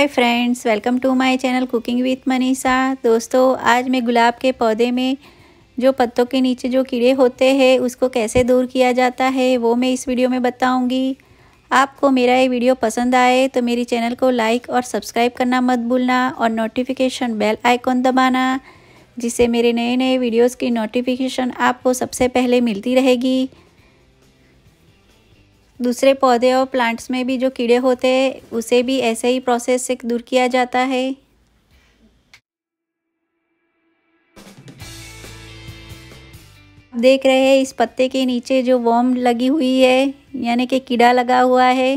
Hi friends, welcome to my channel cooking with Manisha. दोस्तों, आज मैं गुलाब के पौधे में जो पत्तों के नीचे जो कीड़े होते हैं उसको कैसे दूर किया जाता है वो मैं इस वीडियो में बताऊंगी। आपको मेरा ये वीडियो पसंद आए तो मेरी चैनल को लाइक और सब्सक्राइब करना मत भूलना और नोटिफिकेशन बेल आइकॉन दबाना, जिससे मेरे नए नए वीडियोज़ की नोटिफिकेशन आपको सबसे पहले मिलती रहेगी। दूसरे पौधे और प्लांट्स में भी जो कीड़े होते हैं उसे भी ऐसे ही प्रोसेस से दूर किया जाता है। देख रहे हैं इस पत्ते के नीचे जो वर्म लगी हुई है, यानी कि कीड़ा लगा हुआ है।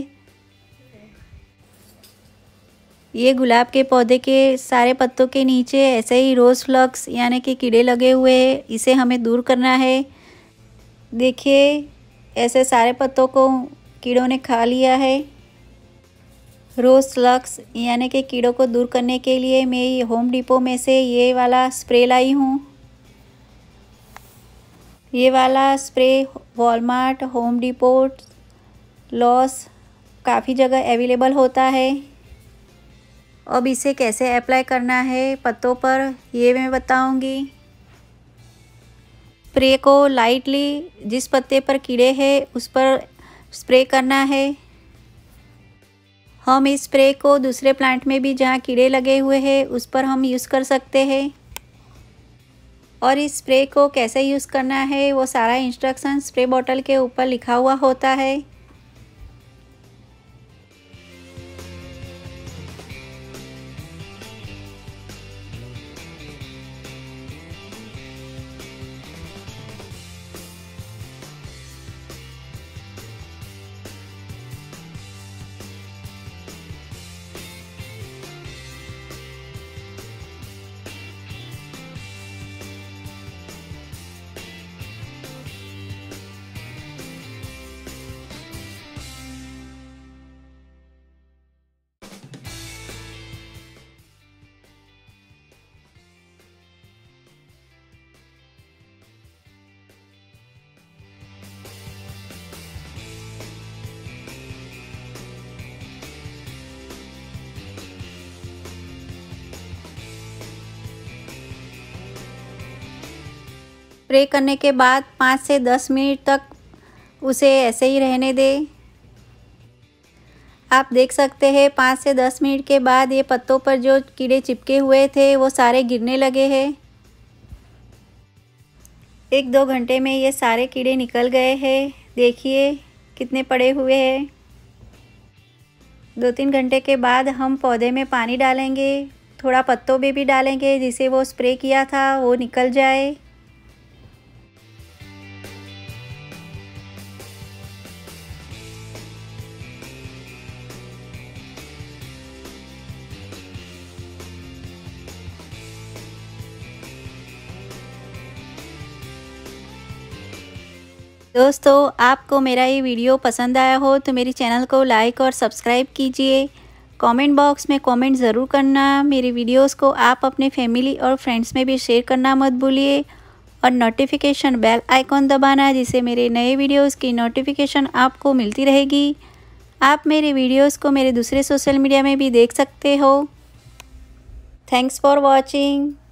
ये गुलाब के पौधे के सारे पत्तों के नीचे ऐसे ही रोज फ्लक्स यानी कि कीड़े लगे हुए हैं, इसे हमें दूर करना है। देखिए, ऐसे सारे पत्तों को कीड़ों ने खा लिया है। रोज फ्लक्स यानी कि कीड़ों को दूर करने के लिए मैं होम डिपो में से ये वाला स्प्रे लाई हूँ। ये वाला spray Walmart, Home Depot, Lowe's काफ़ी जगह अवेलेबल होता है। अब इसे कैसे अप्लाई करना है पत्तों पर ये मैं बताऊंगी। स्प्रे को लाइटली जिस पत्ते पर कीड़े हैं उस पर स्प्रे करना है। हम इस स्प्रे को दूसरे प्लांट में भी जहाँ कीड़े लगे हुए हैं उस पर हम यूज़ कर सकते हैं। और इस स्प्रे को कैसे यूज़ करना है वो सारा इंस्ट्रक्शन स्प्रे बॉटल के ऊपर लिखा हुआ होता है। स्प्रे करने के बाद 5 से 10 मिनट तक उसे ऐसे ही रहने दें। आप देख सकते हैं 5 से 10 मिनट के बाद ये पत्तों पर जो कीड़े चिपके हुए थे वो सारे गिरने लगे हैं। 1-2 घंटे में ये सारे कीड़े निकल गए हैं। देखिए कितने पड़े हुए हैं। 2-3 घंटे के बाद हम पौधे में पानी डालेंगे, थोड़ा पत्तों में भी डालेंगे जिससे वो स्प्रे किया था वो निकल जाए। दोस्तों, आपको मेरा ये वीडियो पसंद आया हो तो मेरी चैनल को लाइक और सब्सक्राइब कीजिए। कमेंट बॉक्स में कमेंट ज़रूर करना। मेरी वीडियोस को आप अपने फैमिली और फ्रेंड्स में भी शेयर करना मत भूलिए और नोटिफिकेशन बेल आइकॉन दबाना, जिससे मेरे नए वीडियोस की नोटिफिकेशन आपको मिलती रहेगी। आप मेरे वीडियोस को मेरे दूसरे सोशल मीडिया में भी देख सकते हो। Thanks for watching.